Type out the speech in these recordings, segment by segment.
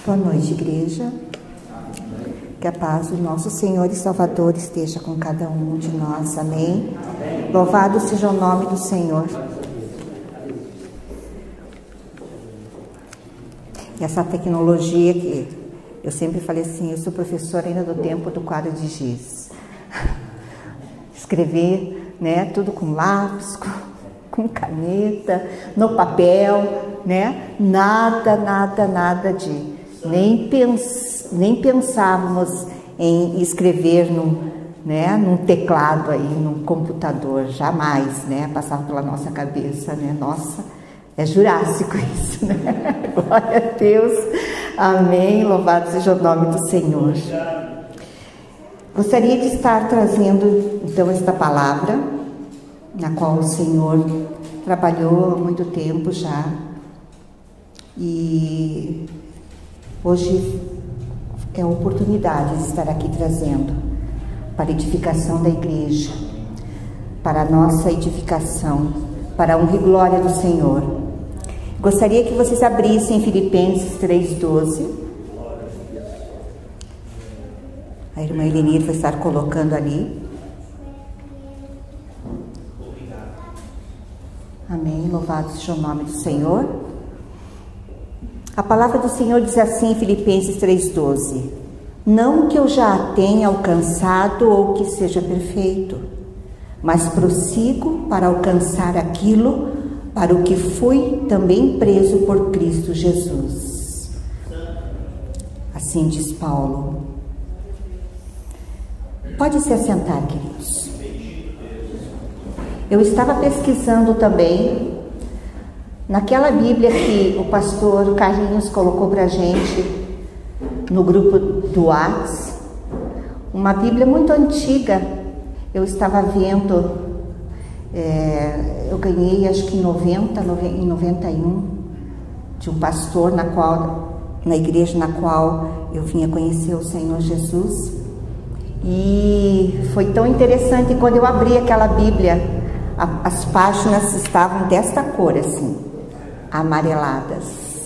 Boa noite, igreja. Que a paz do nosso Senhor e Salvador esteja com cada um de nós. Amém. Louvado seja o nome do Senhor. E essa tecnologia que eu sempre falei assim, eu sou professora ainda do tempo do quadro de giz. Escrever, né, tudo com lápis, com caneta, no papel, né? Nada de... Nem pensávamos em escrever num teclado aí, num computador, jamais, né? Passava pela nossa cabeça, né? Nossa, é jurássico isso, né? Glória a Deus, amém, louvado seja o nome do Senhor. Gostaria de estar trazendo, então, esta palavra, na qual o Senhor trabalhou há muito tempo já, e hoje é a oportunidade de estar aqui trazendo para a edificação da igreja, para a nossa edificação, para a honra e glória do Senhor. Gostaria que vocês abrissem Filipenses 3:12. A irmã Elenir vai estar colocando ali. Amém, louvado seja o nome do Senhor. A palavra do Senhor diz assim em Filipenses 3:12: não que eu já a tenha alcançado ou que seja perfeito, mas prossigo para alcançar aquilo para o que fui também preso por Cristo Jesus. Assim diz Paulo. Pode se assentar, queridos. Eu estava pesquisando também naquela Bíblia que o pastor Carlinhos colocou para a gente no grupo do WhatsApp, uma Bíblia muito antiga. Eu estava vendo, eu ganhei acho que em 91, de um pastor na igreja na qual eu vinha conhecer o Senhor Jesus. E foi tão interessante quando eu abri aquela Bíblia, as páginas estavam desta cor assim, amareladas,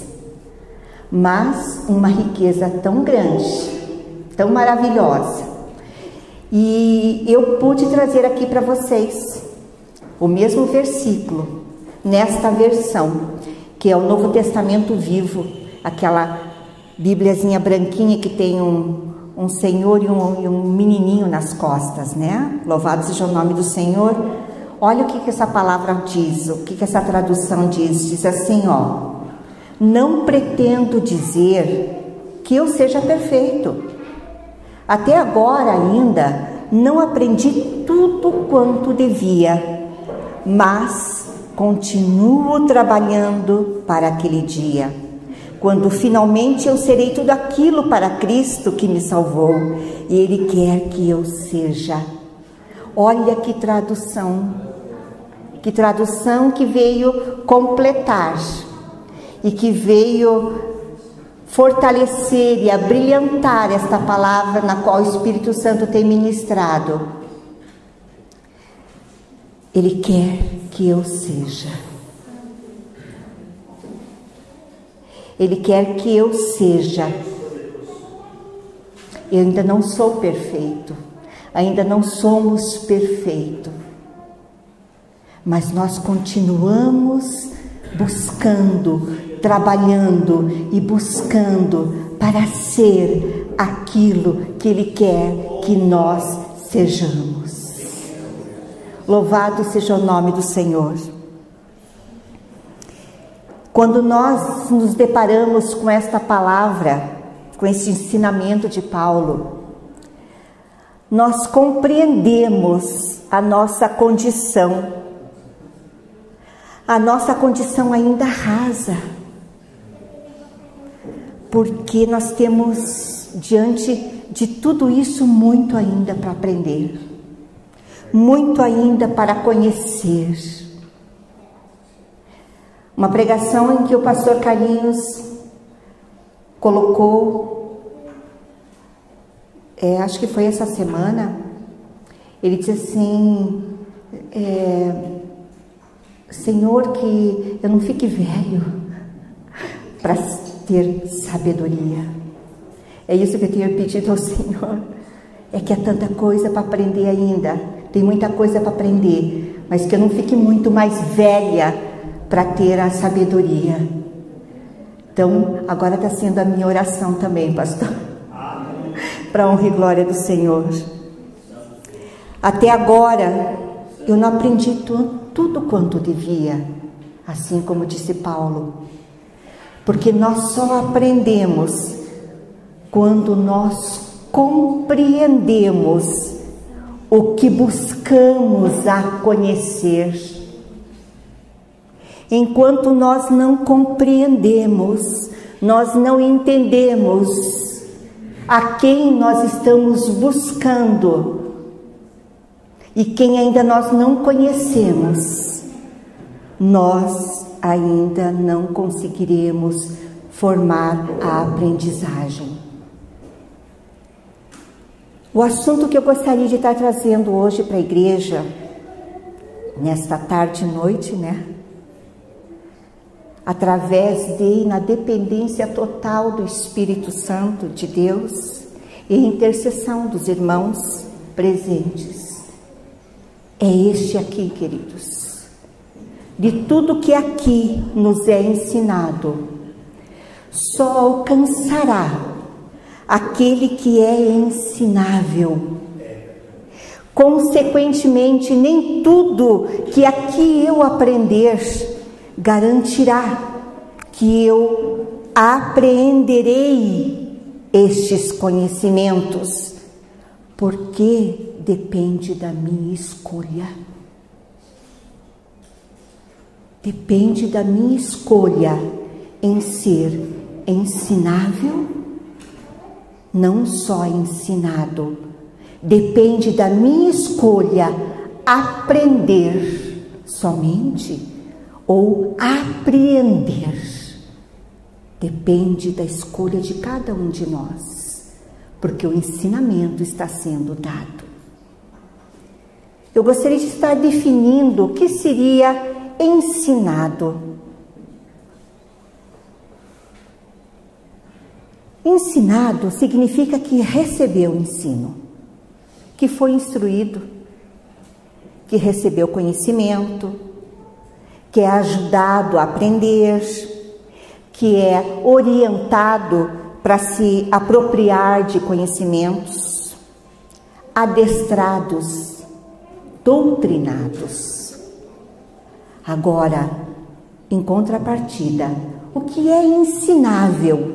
mas uma riqueza tão grande, tão maravilhosa. E eu pude trazer aqui para vocês o mesmo versículo, nesta versão, que é o Novo Testamento Vivo, aquela bíbliazinha branquinha que tem um senhor e um menininho nas costas, né? Louvado seja o nome do Senhor. Olha o que essa palavra diz, o que essa tradução diz. Diz assim, ó: não pretendo dizer que eu seja perfeito. Até agora ainda não aprendi tudo quanto devia, mas continuo trabalhando para aquele dia, quando finalmente eu serei tudo aquilo para Cristo que me salvou, e Ele quer que eu seja. Olha que tradução que veio completar e que veio fortalecer e abrilhantar esta palavra na qual o Espírito Santo tem ministrado. Ele quer que eu seja. Ele quer que eu seja. Eu ainda não sou perfeito. Ainda não somos perfeitos. Mas nós continuamos buscando, trabalhando e buscando para ser aquilo que Ele quer que nós sejamos. Louvado seja o nome do Senhor. Quando nós nos deparamos com esta palavra, com esse ensinamento de Paulo, nós compreendemos a nossa condição ainda rasa, porque nós temos diante de tudo isso muito ainda para aprender, muito ainda para conhecer. Uma pregação em que o pastor Carlinhos colocou, acho que foi essa semana, ele disse assim, Senhor, que eu não fique velho ter sabedoria. É isso que eu tenho pedido ao Senhor. É que há tanta coisa para aprender ainda. Tem muita coisa para aprender, mas que eu não fique muito mais velha para ter a sabedoria. Então, agora está sendo a minha oração também, pastor. Para honra e glória do Senhor. Até agora, eu não aprendi tudo quanto devia, assim como disse Paulo. Porque nós só aprendemos quando nós compreendemos o que buscamos a conhecer. Enquanto nós não compreendemos, nós não entendemos a quem nós estamos buscando e quem ainda nós não conhecemos, nós ainda não conseguiremos formar a aprendizagem. O assunto que eu gostaria de estar trazendo hoje para a igreja, nesta tarde e noite, através na dependência total do Espírito Santo de Deus e intercessão dos irmãos presentes, é este aqui, queridos. De tudo que aqui nos é ensinado, só alcançará aquele que é ensinável. Consequentemente, nem tudo que aqui eu aprender garantirá que eu apreenderei estes conhecimentos, porque depende da minha escolha. Depende da minha escolha em ser ensinável, não só ensinado. Depende da minha escolha aprender somente ou apreender. Depende da escolha de cada um de nós, porque o ensinamento está sendo dado. Eu gostaria de estar definindo o que seria ensinado. Ensinado significa que recebeu o ensino, que foi instruído, que recebeu conhecimento, que é ajudado a aprender, que é orientado para se apropriar de conhecimentos, adestrados, doutrinados. Agora, em contrapartida, o que é ensinável?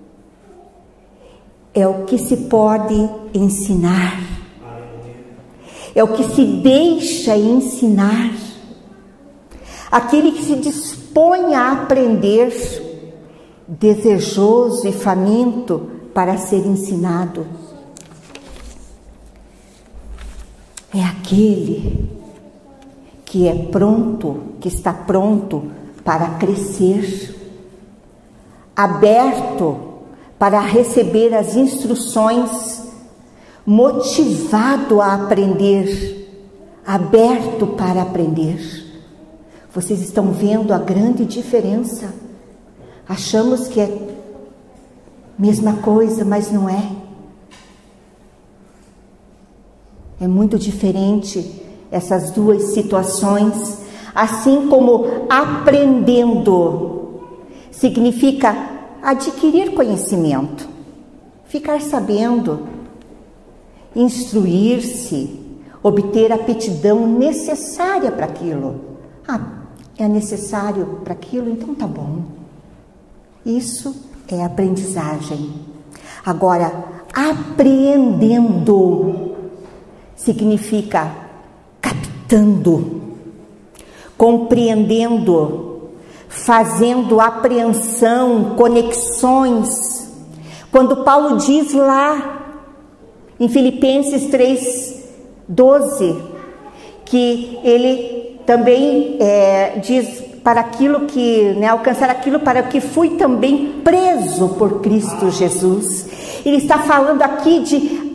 É o que se pode ensinar, é o que se deixa ensinar, aquele que se dispõe a aprender, desejoso e faminto para ser ensinado. É aquele que é pronto, que está pronto para crescer, aberto para receber as instruções, motivado a aprender, aberto para aprender. Vocês estão vendo a grande diferença? Achamos que é mesma coisa, mas não é. É muito diferente essas duas situações. Assim como aprendendo significa adquirir conhecimento, ficar sabendo, instruir-se, obter a aptidão necessária para aquilo. É necessário para aquilo, então tá bom. Isso é aprendizagem. Agora, apreendendo significa captando, compreendendo, fazendo apreensão, conexões. Quando Paulo diz lá em Filipenses 3:12, que ele também diz para aquilo que, alcançar aquilo para o que fui também preso por Cristo Jesus. Ele está falando aqui de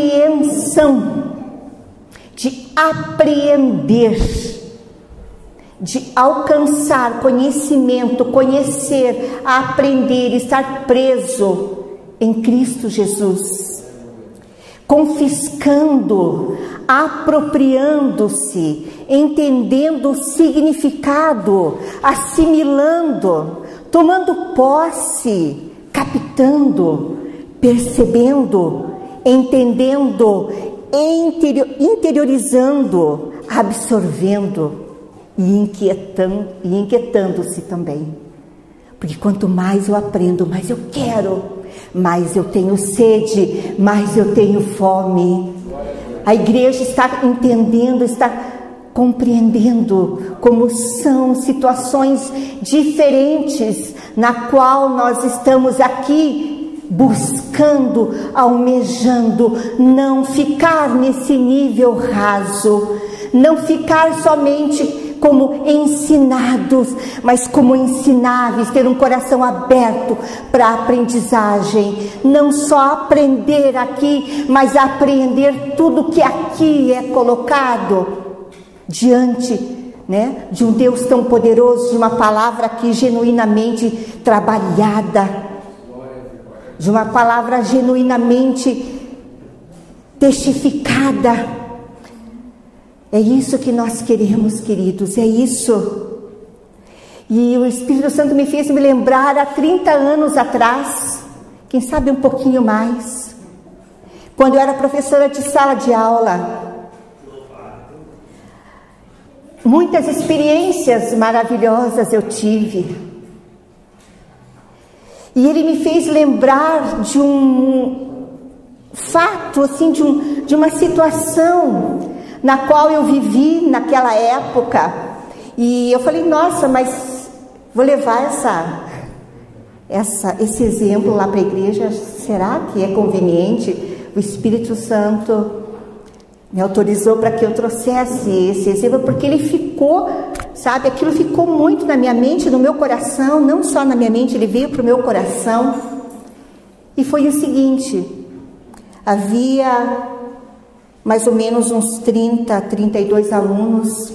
apreensão, de apreender. de alcançar conhecimento, conhecer, aprender, estar preso em Cristo Jesus, confiscando, apropriando-se, entendendo o significado, assimilando, tomando posse, captando, percebendo, entendendo, interiorizando, absorvendo e inquietando-se também. Porque quanto mais eu aprendo, mais eu quero, mais eu tenho sede, mais eu tenho fome. A igreja está entendendo, está compreendendo como são situações diferentes na qual nós estamos aqui buscando, almejando não ficar nesse nível raso, não ficar somente como ensinados, mas como ensináveis, ter um coração aberto para a aprendizagem, não só aprender aqui, mas aprender tudo que aqui é colocado diante, né, de um Deus tão poderoso, de uma palavra aqui genuinamente trabalhada, de uma palavra genuinamente testificada. É isso que nós queremos, queridos, é isso. E o Espírito Santo me fez me lembrar há 30 anos atrás, quem sabe um pouquinho mais, quando eu era professora de sala de aula. Muitas experiências maravilhosas eu tive. E ele me fez lembrar de um fato, assim, de uma situação na qual eu vivi naquela época, e eu falei, nossa, mas vou levar esse exemplo lá para a igreja, será que é conveniente? O Espírito Santo me autorizou para que eu trouxesse esse exemplo, porque ele ficou, sabe, aquilo ficou muito na minha mente, no meu coração, não só na minha mente, ele veio para o meu coração, e foi o seguinte, havia mais ou menos uns 30, 32 alunos,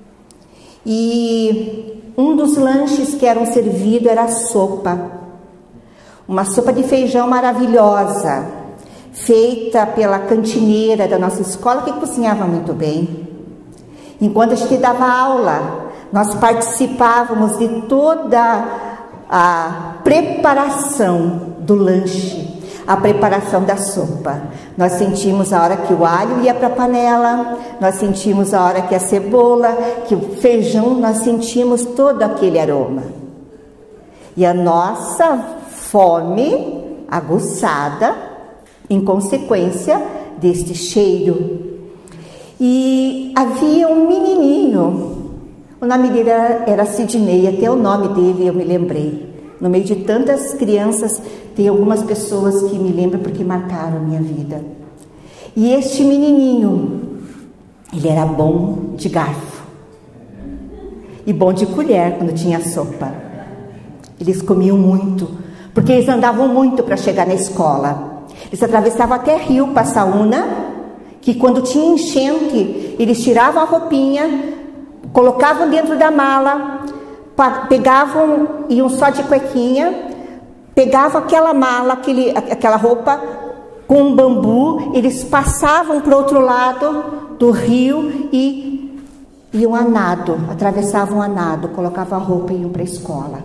e um dos lanches que eram servidos era a sopa, uma sopa de feijão maravilhosa, feita pela cantineira da nossa escola, que cozinhava muito bem. Enquanto a gente dava aula, nós participávamos de toda a preparação do lanche, a preparação da sopa. Nós sentimos a hora que o alho ia para a panela, nós sentimos a hora que a cebola, que o feijão, nós sentimos todo aquele aroma. E a nossa fome aguçada em consequência deste cheiro. E havia um menininho, o nome dele era Sidney, até o nome dele eu me lembrei. No meio de tantas crianças, tem algumas pessoas que me lembram porque marcaram a minha vida. E este menininho, ele era bom de garfo e bom de colher quando tinha sopa. Eles comiam muito, porque eles andavam muito para chegar na escola. Eles atravessavam até Rio Passaúna, que quando tinha enchente, eles tiravam a roupinha, colocavam dentro da mala, pegavam, iam só de cuequinha, pegavam aquela mala, aquela roupa com um bambu, eles passavam para o outro lado do rio e iam a nado, atravessavam a nado, colocavam a roupa e iam para a escola.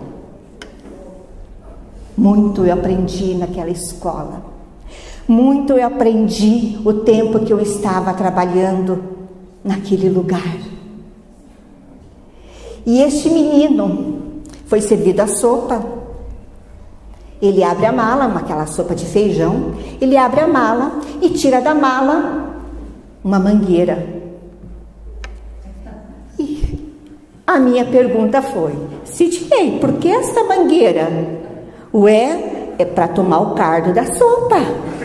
Muito eu aprendi naquela escola, muito eu aprendi o tempo que eu estava trabalhando naquele lugar. E este menino foi servido a sopa. Ele abre a mala, aquela sopa de feijão, ele abre a mala e tira da mala uma mangueira. E a minha pergunta foi: Sidney, por que esta mangueira? Ué, é para tomar o cardo da sopa.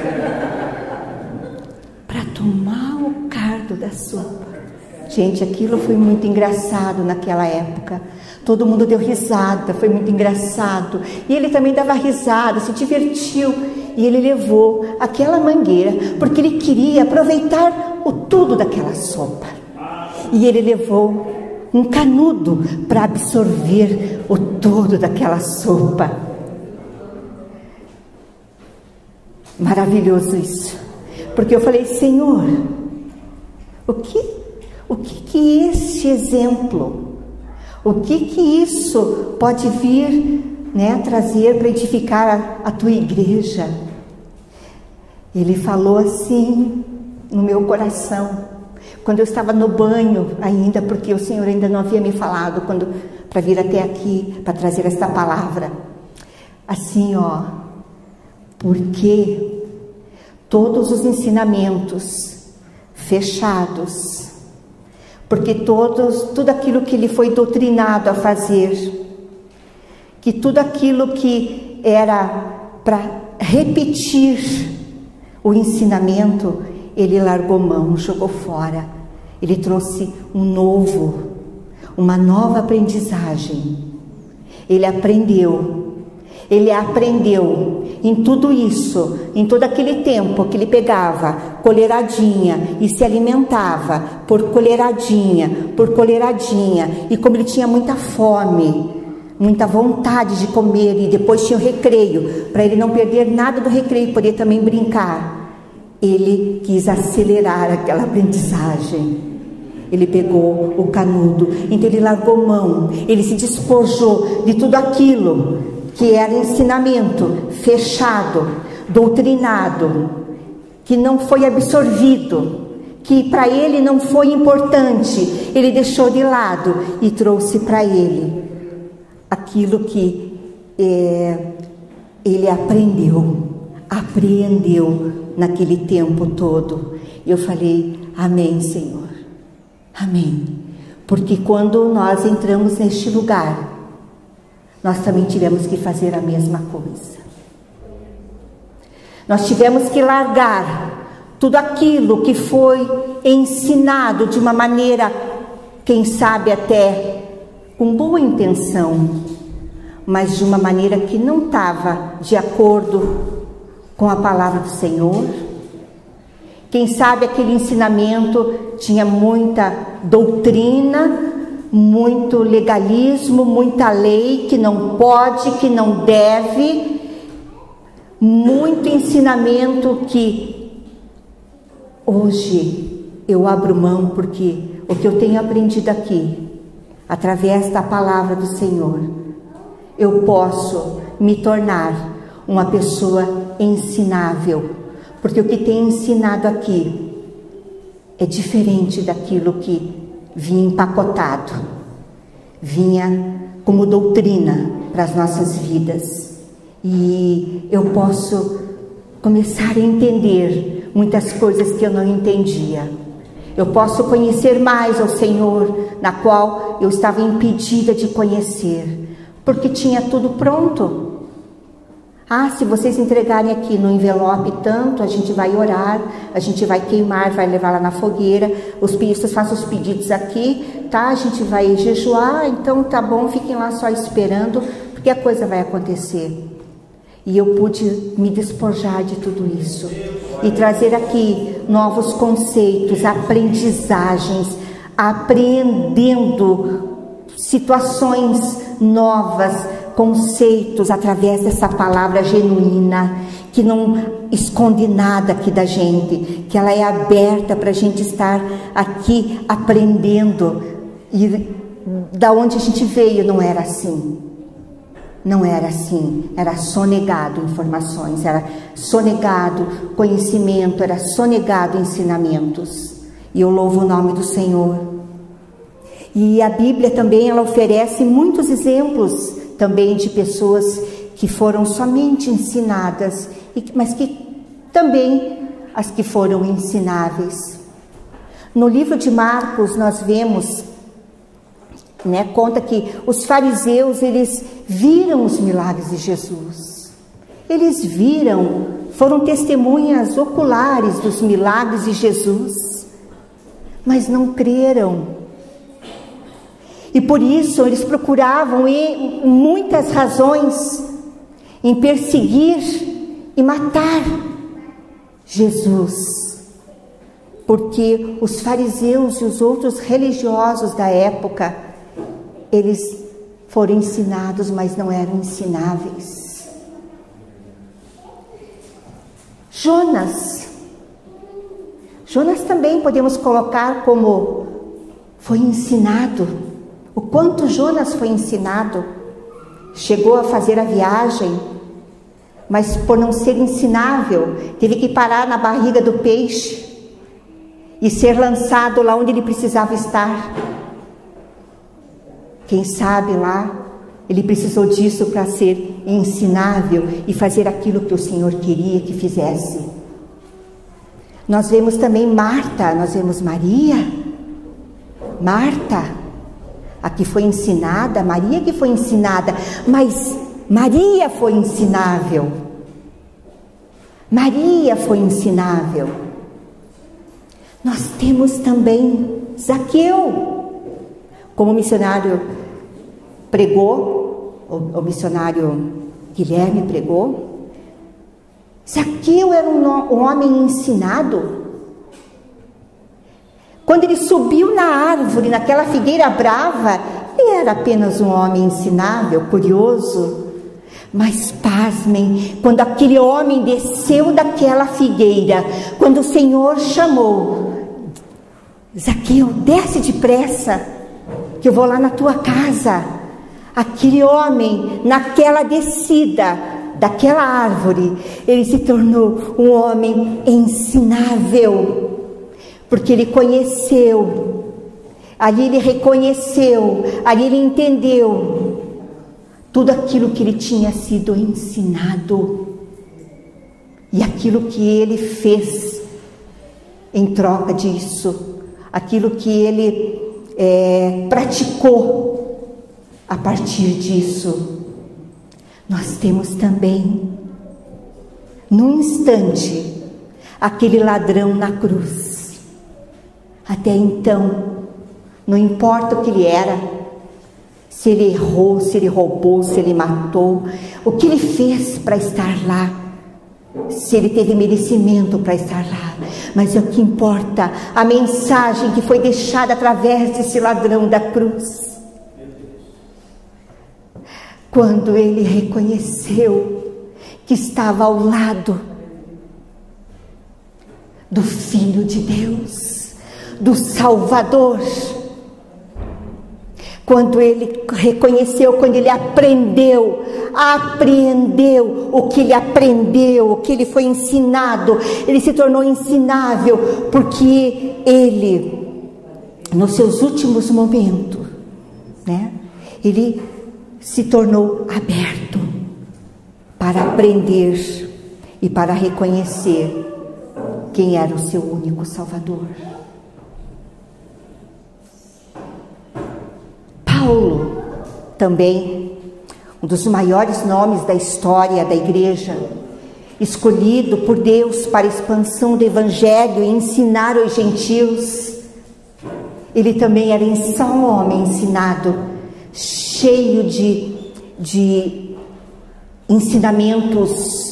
Para tomar o cardo da sopa. Gente, aquilo foi muito engraçado naquela época. Todo mundo deu risada, foi muito engraçado. E ele também dava risada, se divertiu. E ele levou aquela mangueira, porque ele queria aproveitar o tudo daquela sopa. E ele levou um canudo para absorver o todo daquela sopa. Maravilhoso isso. Porque eu falei, Senhor, o que este exemplo, o que isso pode vir, né, trazer para edificar a tua igreja? Ele falou assim no meu coração, quando eu estava no banho ainda, porque o Senhor ainda não havia me falado para vir até aqui, para trazer esta palavra. Assim, ó, porque todos os ensinamentos fechados, porque tudo aquilo que ele foi doutrinado a fazer, que tudo aquilo que era para repetir o ensinamento, ele largou mão, jogou fora. Ele trouxe uma nova aprendizagem. Ele aprendeu em tudo isso, em todo aquele tempo que ele pegava colheradinha e se alimentava por colheradinha, e como ele tinha muita fome, muita vontade de comer, e depois tinha o recreio, para ele não perder nada do recreio, poder também brincar, ele quis acelerar aquela aprendizagem. Ele pegou o canudo, então ele largou mão, ele se despojou de tudo aquilo que era ensinamento fechado, doutrinado, que não foi absorvido, que para ele não foi importante. Ele deixou de lado e trouxe para ele aquilo que ele apreendeu naquele tempo todo. E eu falei, amém, Senhor, amém. Porque quando nós entramos neste lugar, nós também tivemos que fazer a mesma coisa. Nós tivemos que largar tudo aquilo que foi ensinado de uma maneira, quem sabe até com boa intenção, mas de uma maneira que não estava de acordo com a palavra do Senhor. Quem sabe aquele ensinamento tinha muita doutrina, muito legalismo, muita lei, que não pode, que não deve, muito ensinamento que hoje eu abro mão, porque o que eu tenho aprendido aqui, através da palavra do Senhor, eu posso me tornar uma pessoa ensinável, porque o que tem ensinado aqui é diferente daquilo que vinha empacotado, vinha como doutrina para as nossas vidas. E eu posso começar a entender muitas coisas que eu não entendia. Eu posso conhecer mais ao Senhor, na qual eu estava impedida de conhecer, porque tinha tudo pronto. Ah, se vocês entregarem aqui no envelope tanto, a gente vai orar, a gente vai queimar, vai levar lá na fogueira, vocês façam os pedidos aqui, tá? A gente vai jejuar, então tá bom, fiquem lá só esperando, porque a coisa vai acontecer. E eu pude me despojar de tudo isso e trazer aqui novos conceitos, aprendizagens, apreendendo situações novas, conceitos através dessa palavra genuína, que não esconde nada aqui da gente, que ela é aberta para a gente estar aqui aprendendo. E da onde a gente veio não era assim. Não era assim, era sonegado informações, era sonegado conhecimento, era sonegado ensinamentos. E eu louvo o nome do Senhor. E a Bíblia também, ela oferece muitos exemplos também de pessoas que foram somente ensinadas, mas que também as que foram ensináveis. No livro de Marcos nós vemos, conta que os fariseus, eles viram os milagres de Jesus. Eles viram, foram testemunhas oculares dos milagres de Jesus, mas não creram. E por isso eles procuravam muitas razões em perseguir e matar Jesus. porque os fariseus e os outros religiosos da época, eles foram ensinados, mas não eram ensináveis. Jonas também podemos colocar como foi ensinado. O quanto Jonas foi ensinado. Chegou a fazer a viagem, mas por não ser ensinável, teve que parar na barriga do peixe e ser lançado lá onde ele precisava estar. Quem sabe lá, ele precisou disso para ser ensinável e fazer aquilo que o Senhor queria que fizesse. Nós vemos também Marta, nós vemos Maria. Marta, a que foi ensinada, Maria que foi ensinada, mas Maria foi ensinável. Maria foi ensinável. Nós temos também Zaqueu, como o missionário pregou, o missionário Guilherme pregou. Zaqueu era um homem ensinado. Quando ele subiu na árvore, naquela figueira brava, ele era apenas um homem ensinável, curioso. Mas pasmem, quando aquele homem desceu daquela figueira, quando o Senhor chamou: Zaqueu, desce depressa, que eu vou lá na tua casa. Aquele homem, naquela descida daquela árvore, ele se tornou um homem ensinável, porque ele conheceu, ali ele reconheceu, ali ele entendeu tudo aquilo que ele tinha sido ensinado e aquilo que ele fez em troca disso, aquilo que ele praticou a partir disso. Nós temos também, num instante, aquele ladrão na cruz. Até então, não importa o que ele era, se ele errou, se ele roubou, se ele matou, o que ele fez para estar lá, se ele teve merecimento para estar lá, mas é o que importa, a mensagem que foi deixada através desse ladrão da cruz. Quando ele reconheceu que estava ao lado do Filho de Deus, do Salvador, quando ele reconheceu, quando ele apreendeu o que ele aprendeu, o que ele foi ensinado, ele se tornou ensinável, porque ele, nos seus últimos momentos, ele se tornou aberto para aprender e para reconhecer quem era o seu único Salvador. Paulo, também, um dos maiores nomes da história da igreja, escolhido por Deus para a expansão do Evangelho e ensinar os gentios, ele também era só um homem ensinado, cheio de ensinamentos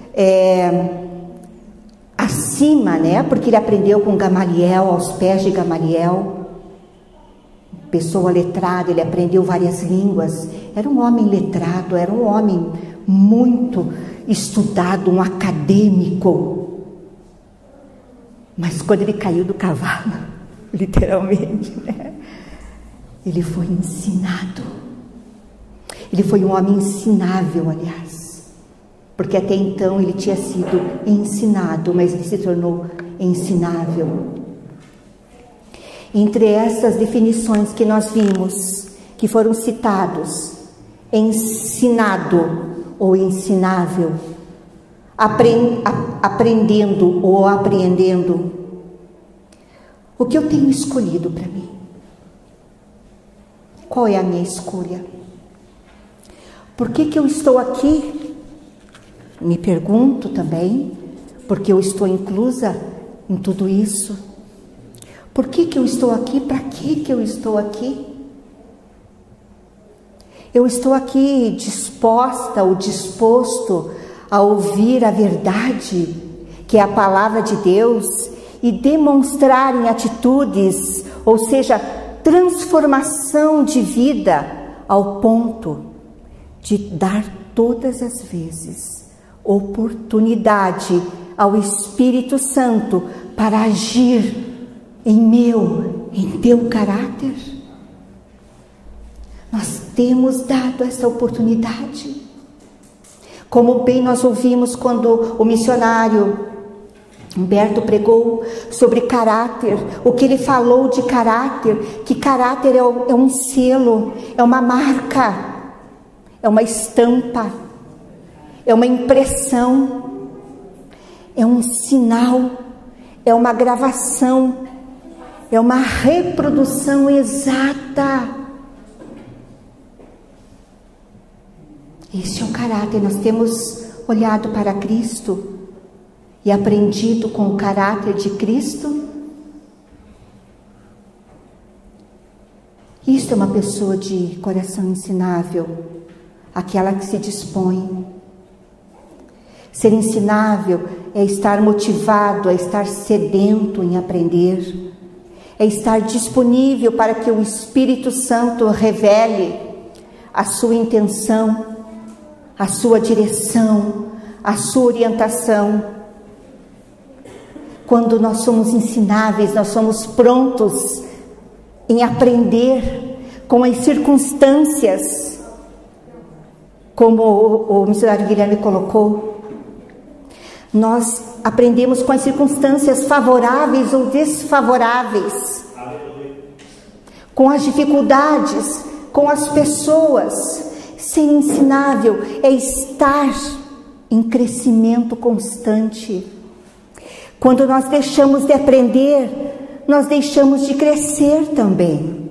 acima, porque ele aprendeu com Gamaliel, aos pés de Gamaliel, pessoa letrada, ele aprendeu várias línguas, era um homem letrado, era um homem muito estudado, um acadêmico. Mas quando ele caiu do cavalo, literalmente, ele foi ensinado. Ele foi um homem ensinável, aliás, porque até então ele tinha sido ensinado, mas ele se tornou ensinável. Entre essas definições que nós vimos, que foram citados, ensinado ou ensinável, aprendendo ou apreendendo, o que eu tenho escolhido para mim? Qual é a minha escolha? Por que eu estou aqui? Me pergunto também, porque eu estou inclusa em tudo isso. Por que eu estou aqui? Para que eu estou aqui? Eu estou aqui disposta ou disposto a ouvir a verdade, que é a palavra de Deus, e demonstrar em atitudes, ou seja, transformação de vida, ao ponto de dar todas as vezes oportunidade ao Espírito Santo para agir em teu caráter? Nós temos dado essa oportunidade. Como bem nós ouvimos quando o missionário Humberto pregou sobre caráter, o que ele falou de caráter, que caráter é um selo, é uma marca, é uma estampa, é uma impressão, é um sinal, é uma gravação, é uma reprodução exata. Este é o caráter. Nós temos olhado para Cristo e aprendido com o caráter de Cristo. Isto é uma pessoa de coração ensinável, aquela que se dispõe. Ser ensinável é estar motivado, é estar sedento em aprender, é estar disponível para que o Espírito Santo revele a sua intenção, a sua direção, a sua orientação. Quando nós somos ensináveis, nós somos prontos em aprender com as circunstâncias, como o missionário Guilherme colocou. Nós aprendemos com as circunstâncias favoráveis ou desfavoráveis, com as dificuldades, com as pessoas. Ser ensinável é estar em crescimento constante. Quando nós deixamos de aprender, nós deixamos de crescer também.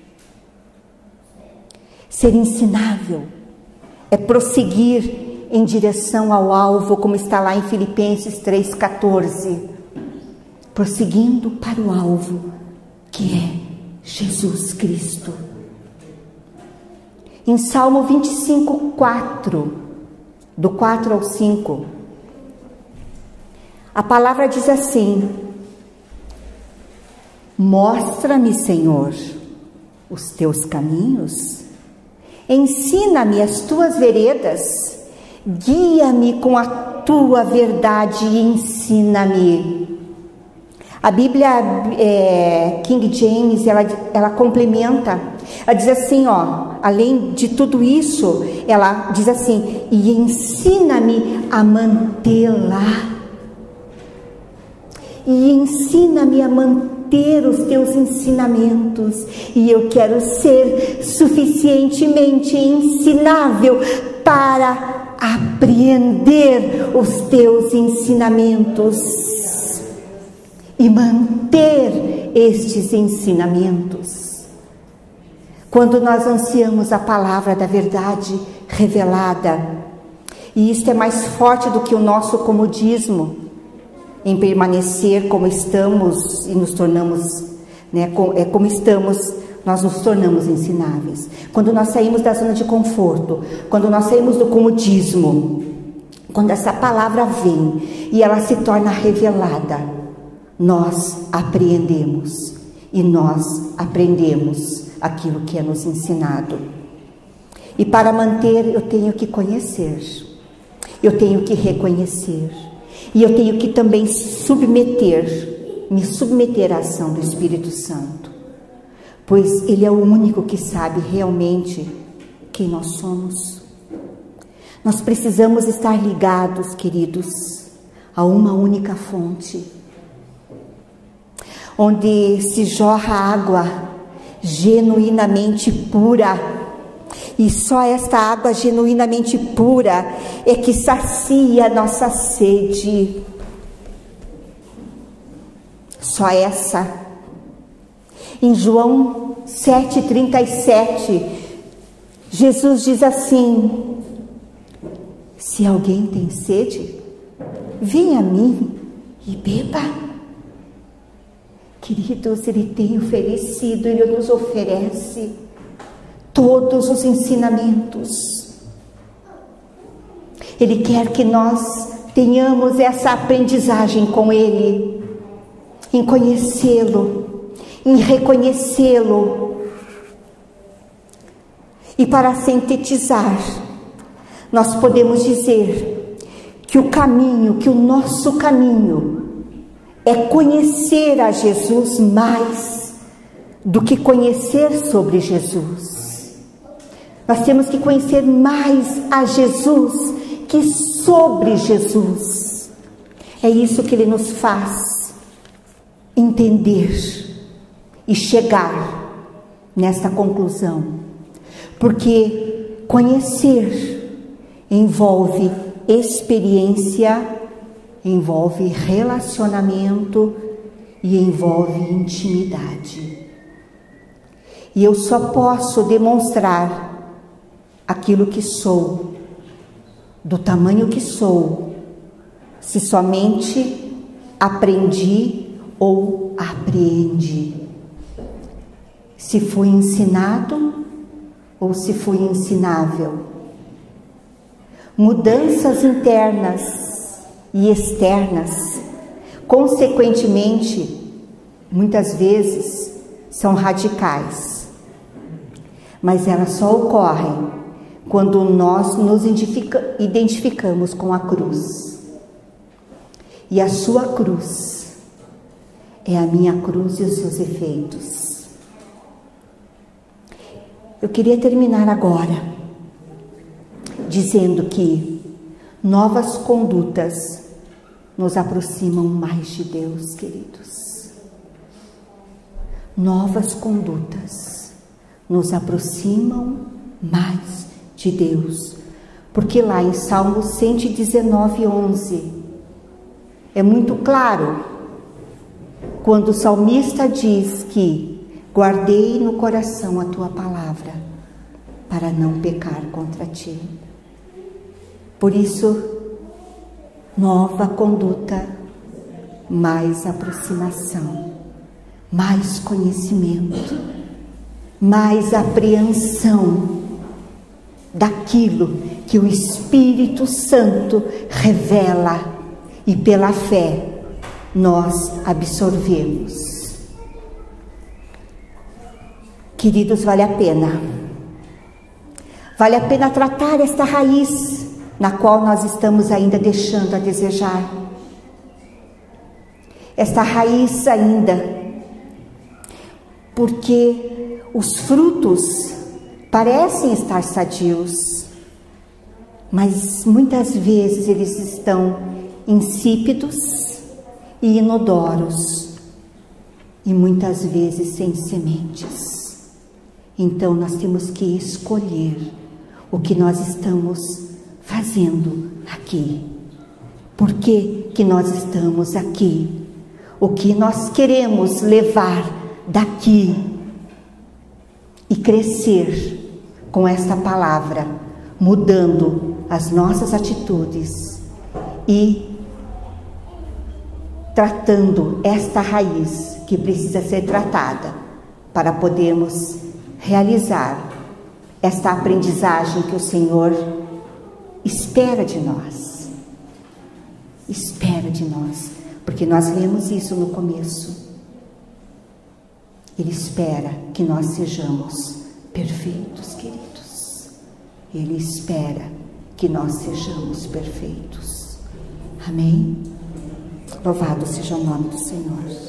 Ser ensinável é prosseguir em direção ao alvo, como está lá em Filipenses 3,14. Prosseguindo para o alvo, que é Jesus Cristo. Em Salmo 25:4, do 4 ao 5, a palavra diz assim: mostra-me, Senhor, os teus caminhos, ensina-me as tuas veredas, guia-me com a tua verdade e ensina-me. A Bíblia King James, ela complementa, ela diz assim, além de tudo isso, ela diz assim: e ensina-me a mantê-la. E ensina-me a manter os teus ensinamentos. E eu quero ser suficientemente ensinável para apreender os teus ensinamentos e manter estes ensinamentos. Quando nós ansiamos a palavra da verdade revelada, e isto é mais forte do que o nosso comodismo em permanecer como estamos e nos tornamos, como estamos, nós nos tornamos ensináveis. Quando nós saímos da zona de conforto, quando nós saímos do comodismo, quando essa palavra vem e ela se torna revelada, nós apreendemos e nós aprendemos aquilo que é nos ensinado. E para manter, eu tenho que conhecer, eu tenho que reconhecer, e eu tenho que também me submeter à ação do Espírito Santo, pois Ele é o único que sabe realmente quem nós somos. Nós precisamos estar ligados, queridos, a uma única fonte, onde se jorra água genuinamente pura. E só esta água genuinamente pura é que sacia a nossa sede. Só essa. Em João 7,37, Jesus diz assim: se alguém tem sede, venha a mim e beba. Queridos, Ele tem oferecido, Ele nos oferece todos os ensinamentos. Ele quer que nós tenhamos essa aprendizagem com Ele. em conhecê-lo, em reconhecê-lo. E para sintetizar, nós podemos dizer que o caminho, que o nosso caminho é conhecer a Jesus mais do que conhecer sobre Jesus. Nós temos que conhecer mais a Jesus que sobre Jesus. É isso que Ele nos faz entender e chegar nesta conclusão. Porque conhecer envolve experiência, envolve relacionamento e envolve intimidade. E eu só posso demonstrar aquilo que sou, do tamanho que sou, se somente aprendi ou apreendi. Se fui ensinado ou se fui ensinável. Mudanças internas e externas, consequentemente, muitas vezes são radicais, mas elas só ocorrem quando nós nos identificamos com a cruz. E a sua cruz é a minha cruz e os seus efeitos. Eu queria terminar agora dizendo que novas condutas nos aproximam mais de Deus, queridos. Novas condutas nos aproximam mais de Deus. Porque lá em Salmo 119, 11, é muito claro quando o salmista diz que guardei no coração a tua palavra para não pecar contra ti. Por isso, nova conduta, mais aproximação, mais conhecimento, mais apreensão daquilo que o Espírito Santo revela e pela fé nós absorvemos. Queridos, vale a pena. Vale a pena tratar esta raiz na qual nós estamos ainda deixando a desejar. Esta raiz ainda, porque os frutos parecem estar sadios, mas muitas vezes eles estão insípidos e inodoros, e muitas vezes sem sementes. Então nós temos que escolher o que nós estamos fazendo aqui. Por que que nós estamos aqui? O que nós queremos levar daqui e crescer com esta palavra, mudando as nossas atitudes e tratando esta raiz que precisa ser tratada para podermos realizar esta aprendizagem que o Senhor espera de nós. Espera de nós, porque nós lemos isso no começo. Ele espera que nós sejamos perfeitos, queridos. Ele espera que nós sejamos perfeitos. Amém? Louvado seja o nome do Senhor.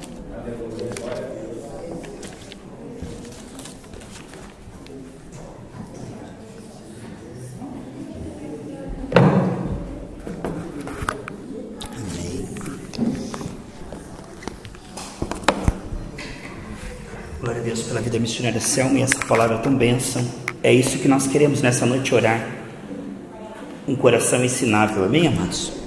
Glória a Deus pela vida missionária Selma e essa palavra tão bênção. É isso que nós queremos nessa noite, orar. Um coração ensinável, amém, amados?